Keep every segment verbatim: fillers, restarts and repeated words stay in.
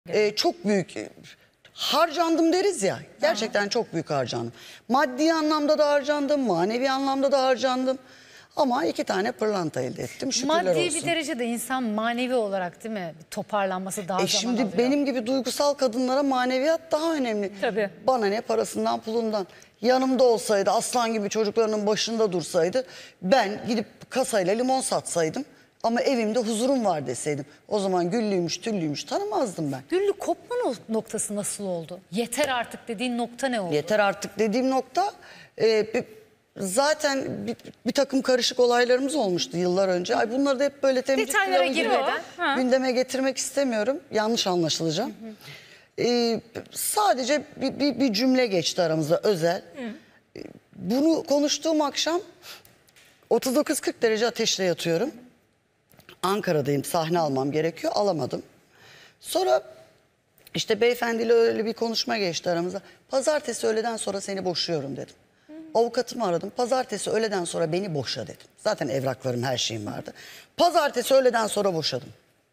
Ee, çok büyük harcandım deriz ya. Gerçekten çok büyük harcandım. Maddi anlamda da harcandım, manevi anlamda da harcandım. Ama iki tane pırlanta elde ettim. Şükürler Maddi olsun. bir derecede insan manevi olarak değil mi? Toparlanması daha E zaman şimdi alıyor. benim gibi duygusal kadınlara maneviyat daha önemli. Tabii. Bana ne parasından pulundan. Yanımda olsaydı, aslan gibi çocuklarının başında dursaydı, ben gidip kasayla limon satsaydım ama evimde huzurum var deseydim, o zaman güllüymüş tüllüymüş tanımazdım ben. Güllü kopma no- noktası nasıl oldu? Yeter artık dediğin nokta ne oldu? Yeter artık dediğim nokta, e, bir- zaten bir, bir takım karışık olaylarımız olmuştu yıllar önce. Ay bunları da hep böyle temcik Detaylara pilavı gibi girmeden, ha. gündeme getirmek istemiyorum. Yanlış anlaşılacağım. E, sadece bir, bir, bir cümle geçti aramızda özel. E, Bunu konuştuğum akşam otuz dokuz kırk derece ateşle yatıyorum. Ankara'dayım, sahne almam gerekiyor, alamadım. Sonra işte beyefendiyle öyle bir konuşma geçti aramızda. Pazartesi öğleden sonra seni boşuyorum dedim. Avukatımı aradım. Pazartesi öğleden sonra beni boşa dedim. Zaten evraklarım, her şeyim vardı. Pazartesi öğleden sonra boşadım.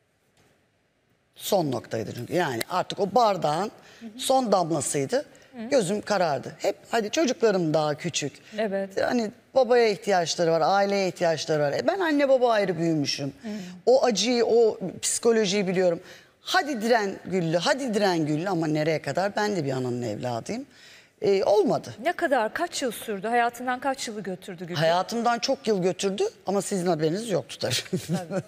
Son noktaydı çünkü. Yani artık o bardağın son damlasıydı. Gözüm karardı. Hep hadi çocuklarım daha küçük. Evet. Hani babaya ihtiyaçları var, aileye ihtiyaçları var. E ben anne baba ayrı büyümüşüm. O acıyı, o psikolojiyi biliyorum. Hadi diren Güllü, hadi diren Güllü ama nereye kadar? Ben de bir ananın evladıyım. E, olmadı. Ne kadar, kaç yıl sürdü? Hayatından kaç yılı götürdü Güllü? Hayatımdan çok yıl götürdü ama sizin haberiniz yoktu tabii.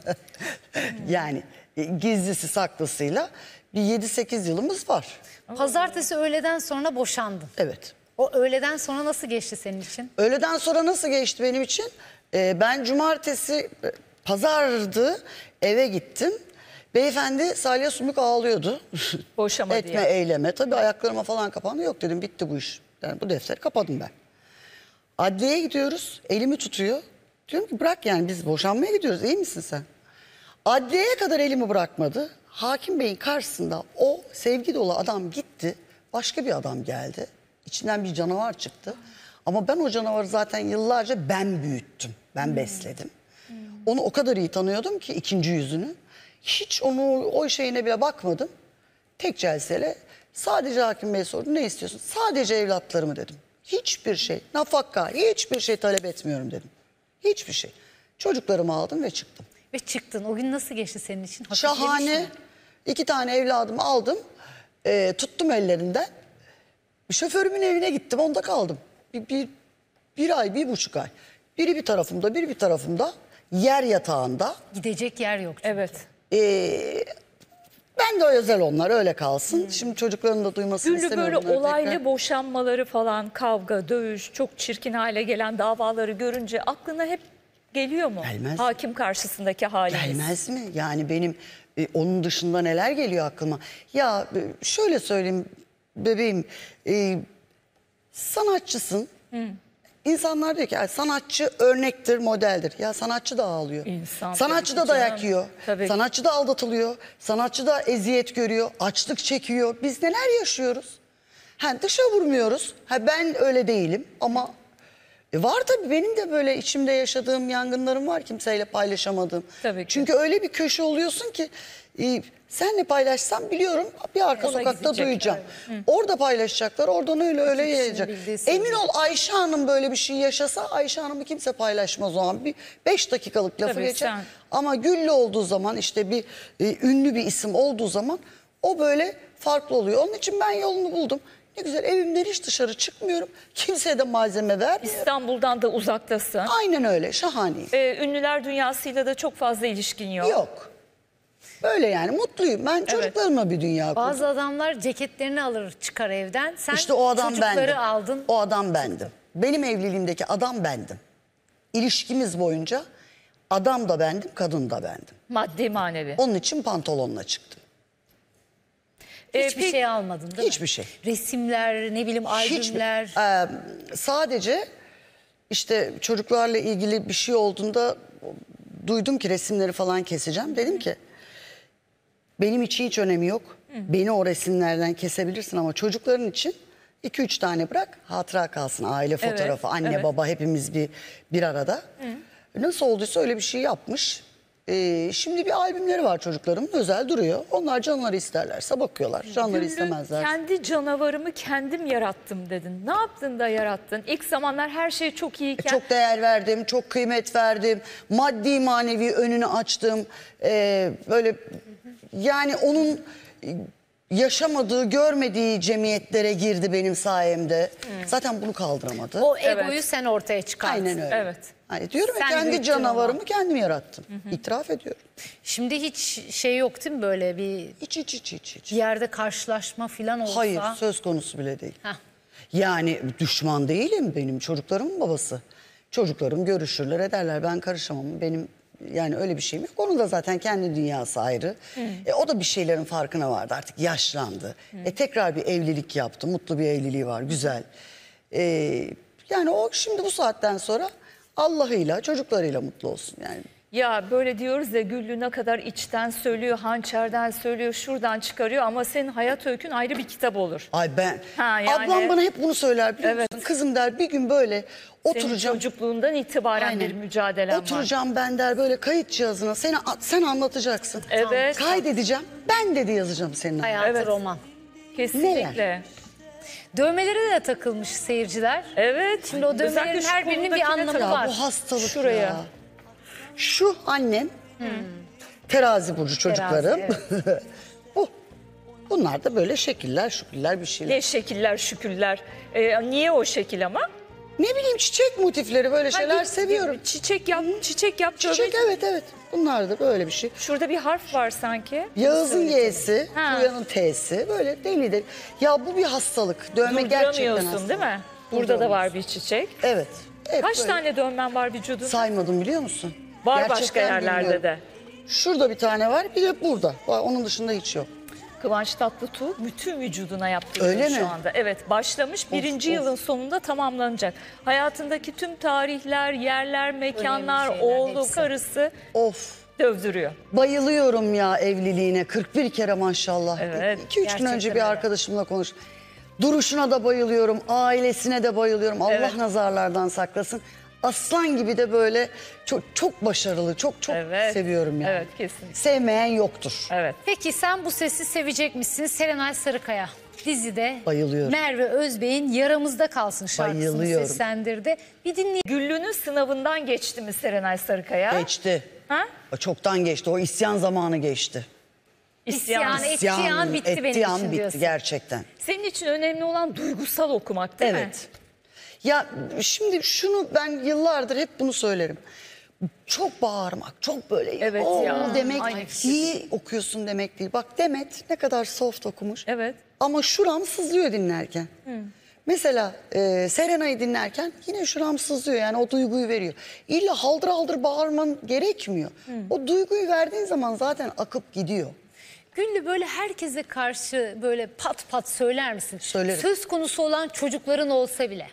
Yani e, gizlisi saklısıyla bir yedi sekiz yılımız var. Pazartesi öğleden sonra boşandın. Evet. O öğleden sonra nasıl geçti senin için? Öğleden sonra nasıl geçti benim için? Ee, ben cumartesi, e, pazardı, eve gittim. Beyefendi salya sümük ağlıyordu. Boşama Etme diye. eyleme. Tabii ayaklarıma falan kapandı. Yok dedim, bitti bu iş. Yani bu defteri kapadım ben. Adliyeye gidiyoruz. Elimi tutuyor. Diyorum ki bırak, yani biz boşanmaya gidiyoruz. İyi misin sen? Adliyeye kadar elimi bırakmadı. Hakim Bey'in karşısında o sevgi dolu adam gitti. Başka bir adam geldi. İçinden bir canavar çıktı. Ama ben o canavarı zaten yıllarca ben büyüttüm. Ben besledim. Onu o kadar iyi tanıyordum ki ikinci yüzünü. Hiç onu, o şeyine bile bakmadım. Tek celseyle sadece Hakim Bey sordu, ne istiyorsun? Sadece evlatlarımı dedim. Hiçbir şey, nafaka, hiçbir şey talep etmiyorum dedim. Hiçbir şey. Çocuklarımı aldım ve çıktım. Ve çıktın. O gün nasıl geçti senin için? Hafiflemiş Şahane. mi? İki tane evladımı aldım. e, tuttum ellerinden. Şoförümün evine gittim. Onda kaldım. Bir, bir, bir ay, bir buçuk ay. Biri bir tarafımda, biri bir tarafımda. Yer yatağında. Gidecek yer yok. çünkü. Evet. E, ben de özel onlar, öyle kalsın. Şimdi çocukların da duymasını Güllü istemiyorum. böyle bunları olaylı tekrar. boşanmaları falan, kavga, dövüş, çok çirkin hale gelen davaları görünce aklına hep geliyor mu? Gelmez. Hakim karşısındaki haliniz. Gelmez mi? Yani benim e, onun dışında neler geliyor aklıma? Ya e, şöyle söyleyeyim bebeğim. E, sanatçısın. İnsanlar diyor ki "Ay, sanatçı örnektir, modeldir." Ya sanatçı da ağlıyor. İnsan, sanatçı tabii da ki dayak canım. yiyor. Tabii ki. Sanatçı da aldatılıyor. Sanatçı da eziyet görüyor. Açlık çekiyor. Biz neler yaşıyoruz? Ha, dışa vurmuyoruz. Ha, ben öyle değilim ama e, var tabii, benim de böyle içimde yaşadığım yangınlarım var, kimseyle paylaşamadığım. Tabii ki. Çünkü öyle bir köşe oluyorsun ki e, senle paylaşsam biliyorum bir arka Ona sokakta gidecek, duyacağım. Orada paylaşacaklar, oradan öyle öyle kişinin yayacak. bildiği sırrı. Emin ol Ayşe Hanım böyle bir şey yaşasa, Ayşe Hanım'ı kimse paylaşmaz o an. Bir beş dakikalık lafı Tabii, geçer. sen- Ama Güllü olduğu zaman, işte bir e, ünlü bir isim olduğu zaman o böyle farklı oluyor. Onun için ben yolunu buldum. Ne güzel, evimden hiç dışarı çıkmıyorum. Kimseye de malzeme vermiyorum. İstanbul'dan da uzaktasın. Aynen öyle, şahaneyim. Ee, ünlüler dünyasıyla da çok fazla ilişkin yok. Yok. Böyle yani mutluyum. Ben çocuklarımla bir dünya kurdum. Bazı adamlar ceketlerini alır çıkar evden. Sen İşte o adam çocukları bendim. aldın. O adam bendim. Benim evliliğimdeki adam bendim. İlişkimiz boyunca adam da bendim, kadın da bendim. Maddi manevi. Onun için pantolonla çıktım. Ee, Hiçbir peki- şey almadın değil mi? Hiçbir şey. Resimler, ne bileyim albümler. Hiçbir, e, sadece işte çocuklarla ilgili bir şey olduğunda duydum ki resimleri falan keseceğim. Dedim ki benim için hiç önemi yok. Beni o resimlerden kesebilirsin ama çocukların için iki üç tane bırak, hatıra kalsın. Aile Evet, fotoğrafı, anne evet. baba hepimiz bir bir arada. Nasıl olduysa öyle bir şey yapmış. Ee, şimdi bir albümleri var çocuklarımın, özel duruyor. Onlar canları isterlerse bakıyorlar, canları Güllü, istemezler. kendi canavarımı kendim yarattım dedin. Ne yaptın da yarattın? İlk zamanlar her şey çok iyiyken. Çok değer verdim, çok kıymet verdim. Maddi manevi önünü açtım. Ee, böyle yani onun yaşamadığı, görmediği cemiyetlere girdi benim sayemde. Zaten bunu kaldıramadı. O Evet. egoyu sen ortaya çıkardın. Aynen öyle. Evet. Hani diyorum ya, Sen kendi büyüttün canavarımı onu. kendim yarattım. İtiraf ediyorum. Şimdi hiç şey yok değil mi, böyle bir Hiç hiç hiç hiç. hiç. yerde karşılaşma falan olsa? Hayır, söz konusu bile değil. Heh. Yani düşman değilim, benim çocuklarımın babası. Çocuklarım görüşürler, ederler, ben karışamam. Benim yani öyle bir şeyim yok. Onun da zaten kendi dünyası ayrı. E, o da bir şeylerin farkına vardı, artık yaşlandı. E, tekrar bir evlilik yaptı, mutlu bir evliliği var, güzel. E, yani o şimdi bu saatten sonra Allah'ıyla, çocuklarıyla mutlu olsun yani. Ya böyle diyoruz ya, Güllü ne kadar içten söylüyor, hançerden söylüyor, şuradan çıkarıyor ama senin hayat öykün ayrı bir kitap olur. Ay ben, Ha, yani- ablam bana hep bunu söyler biliyor Evet. musun? Kızım der, bir gün böyle Senin oturacağım. çocukluğundan itibaren Aynen. bir mücadelen var. Oturacağım ben der böyle kayıt cihazına, seni, sen anlatacaksın. Evet. Kaydedeceğim, ben dedi yazacağım senin. Hayatı Evet. roman. Kesinlikle. Dövmelere de takılmış seyirciler. Evet. Şimdi o dövmelerin Özellikle şu her birinin bir kolundakine anlamı tak- Ya var. bu hastalık Şuraya. ya. Şu annem, terazi burcu çocuklarım. Terazi, bu. Bunlar da böyle şekiller, şükürler bir şeyler. Ne şekiller, şükürler. Ee, niye o şekil ama? Ne bileyim, çiçek motifleri, böyle şeyler Hani seviyorum. Çiçek yap, çiçek yap. Çiçek, dövme- evet evet. Bunlar da böyle bir şey. Şurada bir harf var sanki. Yağız'ın Y'si, Ha. Tuya'nın T'si, böyle deli deli. Ya bu bir hastalık. Dövme gerçekten Durduramıyorsun hastalık. değil mi? Burada da var bir çiçek. Evet. Hep Kaç böyle. tane dövmen var vücudunda? Saymadım biliyor musun? Var Gerçekten başka yerlerde bilmiyorum. de. Şurada bir tane var, bir de burada. Var, onun dışında hiç yok. Kıvanç Tatlıtuğ bütün vücuduna yaptırıyor Öyle şu mi? anda. Evet, başlamış, birinci of. yılın sonunda tamamlanacak. Hayatındaki tüm tarihler, yerler, mekanlar, Önemli şeyler, oğlu, hepsi. karısı Of. dövdürüyor. Bayılıyorum ya evliliğine. kırk bir kere maşallah. Evet, iki üç gün gerçekten önce bir öyle. arkadaşımla konuş. Duruşuna da bayılıyorum, ailesine de bayılıyorum. Allah Evet. nazarlardan saklasın. Aslan gibi de böyle çok çok başarılı, çok çok Evet. seviyorum yani. Evet, kesinlikle. Sevmeyen yoktur. Evet. Peki sen bu sesi sevecek misin? Serenay Sarıkaya dizide Bayılıyorum. Merve Özbey'in Yaramızda Kalsın şarkısını Bayılıyorum. seslendirdi. Bir dinleyelim. Güllü'nün sınavından geçti mi Serenay Sarıkaya? Geçti. Ha? Çoktan geçti. O isyan zamanı geçti. İsyan. İsyan. Ettiği an bitti benim ettiği an için bitti diyorsun. gerçekten. Senin için önemli olan duygusal okumak değil mi? Evet. Ya şimdi şunu ben yıllardır hep bunu söylerim. Çok bağırmak, çok böyle Evet "Oo" ya, demek aynı iyi okuyorsun demek değil. Bak Demet ne kadar soft okumuş. Evet. Ama şuram sızlıyor dinlerken. Mesela e, Serenay'ı dinlerken yine şuram sızlıyor, yani o duyguyu veriyor. İlla haldır haldır bağırman gerekmiyor. O duyguyu verdiğin zaman zaten akıp gidiyor. Güllü, böyle herkese karşı böyle pat pat söyler misin? Söylerim. Söz konusu olan çocukların olsa bile.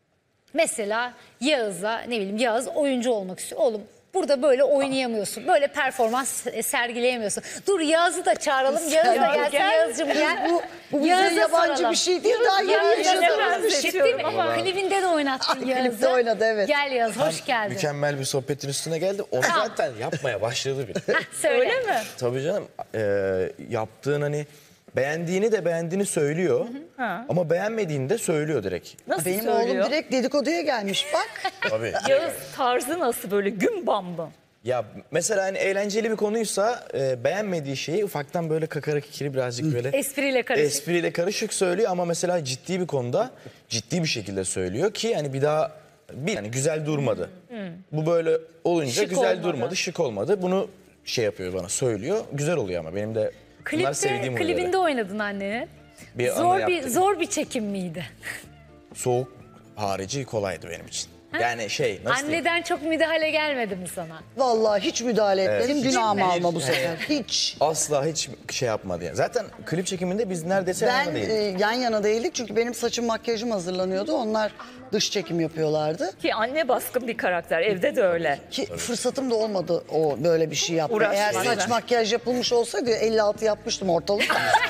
Mesela Yağız'a, ne bileyim, Yağız oyuncu olmak istiyor. Oğlum burada böyle oynayamıyorsun. Böyle performans e, sergileyemiyorsun. Dur Yağız'ı da çağıralım. Yağız da Ya, gelsin. gel. Yağız'cığım gel. Bu, bu bize Yağız'a yabancı soralım. bir şey değil. Daha yeni Yağız'a yaşadığımız bir soralım. şey. Ciddi mi? ama. Klibinde de oynattın Ah, Yağız'ı. klipte oynadı, evet. Gel Yağız, hoş geldin. Mükemmel bir sohbetin üstüne geldi. Onu zaten yapmaya başladı bile. Hah, söyle. Öyle mi? Tabii canım. e, yaptığın hani beğendiğini de beğendiğini söylüyor. Ama beğenmediğini de söylüyor direkt. Nasıl Benim söylüyor? oğlum direkt dedikoduya gelmiş bak. Tabii. Yağız tarzı nasıl, böyle gün bambı? Ya mesela hani eğlenceli bir konuysa e, beğenmediği şeyi ufaktan böyle kakara kikiri birazcık böyle Espriyle karışık. espriyle karışık söylüyor ama mesela ciddi bir konuda ciddi bir şekilde söylüyor ki hani bir daha bir yani güzel durmadı. Bu böyle olunca Şık güzel olmadı. durmadı, şık olmadı. Bunu şey yapıyor bana, söylüyor. Güzel oluyor ama benim de bunlar Klipte, sevdiğim huyları. klibinde oynadın annenin. Bir anı Zor bir yaptık. zor bir çekim miydi? Soğuk harici kolaydı benim için. Yani şey nasıl diyeyim? Anneden çok müdahale gelmedi mi sana? Vallahi hiç müdahale etmedim. Günahımı Hiç- alma bu sefer. Hiç. Asla hiç şey yapmadı yani. Zaten klip çekiminde biz neredeyse Ben yanında e, değildik. yan yana değildik çünkü benim saçım makyajım hazırlanıyordu. Onlar dış çekim yapıyorlardı. Ki anne baskın bir karakter, evde de öyle. Ki fırsatım da olmadı o böyle bir şey yapmaya. Uğraşma. Eğer saç Öyle. makyaj yapılmış olsaydı elli altı yapmıştım ortalık.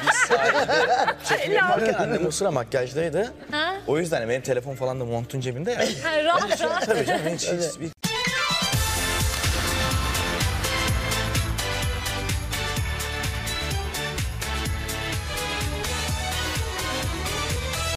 Çekim yaparken annem o sıra makyajdaydı. O yüzden benim telefon falan da montun cebinde ya. Ha, rahat rahat. Tabii canım hiç, hiç, hiç